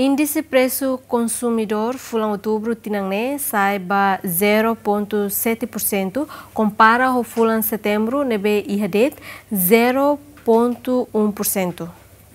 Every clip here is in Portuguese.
Índice preço consumidor fulan outubro tinangne sai ba 0,7%, compara ao fulan setembro nebe ihadet 0,1%.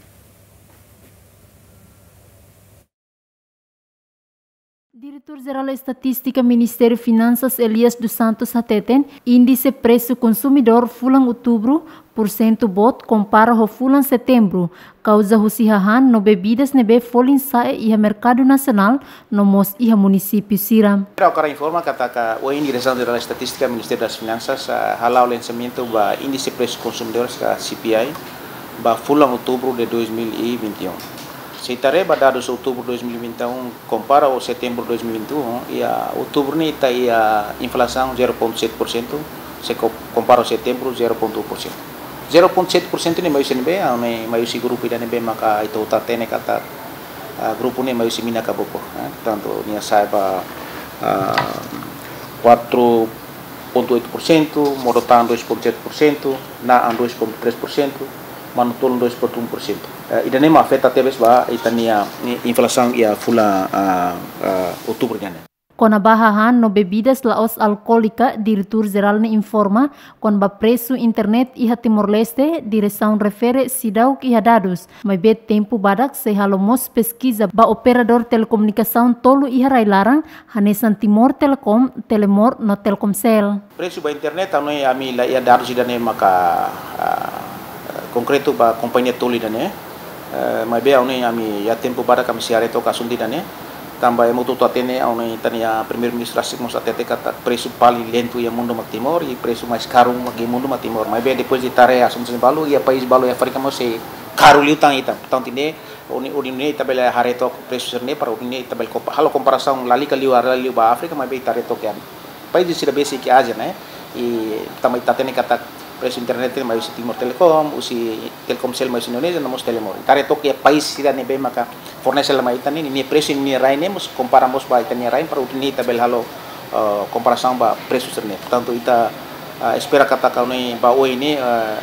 Diretor-Geral Estatística Ministério Finanças Elias dos Santos Hateten, índice preço consumidor fulan outubro % bot compara ao fulan setembro, causa husihahan no bebidas nebe folin sae iha mercado nacional no mos iha município Siram. Agora informa kata o Diretor-Geral Estatística Ministério das Finanças halau lançamento ba índice preço consumidor CPI ba fulan outubro de 2021. Se tareba dados outubro 2021 compara ao setembro 2021 e a outubro ni tá a inflação 0,7%, se compara ao setembro 0,1%. 0,7% ni mayu senbe ane mayu si grupo ida nebe maka itu tatene kata grupo ni mayu si mina kabopo, tanto ni saiba 4,8%, Morotan 2,7%, Naan 2,3%, Manutulun 2,1%. Ida nem afeta tebes ba itania inflação ia fula outubro nya. Com a barrahan no bebidas laos alcoólica, Diretor-Geral ne informa com ba preço internet iha Timor-Leste, direção refere sidau iha dados, mas bet tempo badak se halomos pesquisa ba operador telecomunicação tolo iha railarang hanesan Timor Telecom, Telemor no Telkomsel. Preço ba internet anu ami la ia dados idane maka konkreto ba companhia tolo idane. Mas bem anu ami ya tempo badak kami siare to kasun idane. Tambah yang mutu atene aunai tania primeiro-ministro asik mos atete kata preço paling lento ia mundo mak Timor e preço mais caro mak mundo mak Timor. Mas bem depois de tarefa assuntos balu ia país balu ia África mos se caro liutang ita. Portanto ini ini tabela hareto preço serne para ini tabel halo comparação lali kali liu ba África mas bem tareto que país de sirabesi que Ásia né e também tatene kata preço internet mai usi Timor Telecom, usi Telkomsel mai Indonesia, namos Telemor. Tareto que país sira nebe maka fornecer mai tani ni preço ni raine mos comparamos ba tani raine para utini tabel halo comparação ba preço internet. Portanto ita espera kata kau ni ba o ini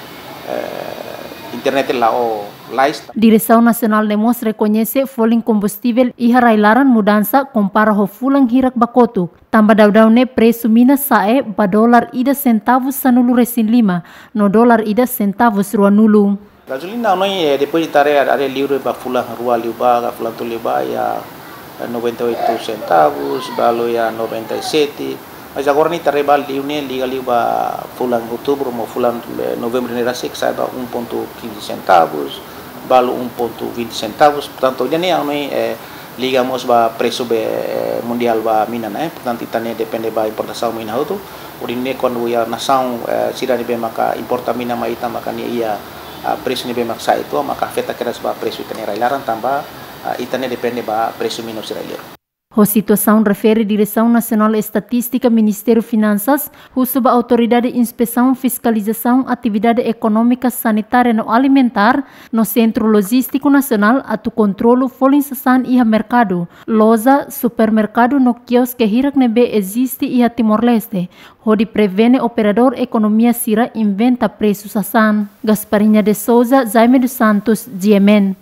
internet lá o lais. Direção Nacional de Mos reconhece folin combustível e harailaran mudança compara ho fulang hirak bakotu. Tambah daudau ne preço mina sae ba dolar ida centavos sanulu resin 5, no dolar ida centavos rua nulu. Gasolina noi depois de tarefa ada liure ba fulang rua liuba, fulang tu liuba ya 98 centavos, balo ya 97. Mas agora ni tareba liune liga liuba fulang outubro mo fulang novembro ni rasik sai ba 1,15 centavos, balo 1,20 centavos. Portanto jadi noi ligamos ba preço mundial ba mina né, portanto itane depende ba importação mina auto urine quando ia nação sira ni be maka importa mina ma ita maka ni ia preço ni be maka itu maka afeta keras ba preço itane railaran tambah itane depende ba preço mina sira lir. A situação refere Direção Nacional Estatística, Ministério Finanças, sob a Autoridade de Inspeção, Fiscalização, Atividade Econômica, Sanitária e Alimentar, no Centro Logístico Nacional, atu controlo folinsasan iha mercado, loja, supermercado no quiosque hirak nebe existe iha Timor-Leste, onde prevene operador economia sira inventa preços sasan. Gasparinha de Souza, Jaime dos Santos, Diemen.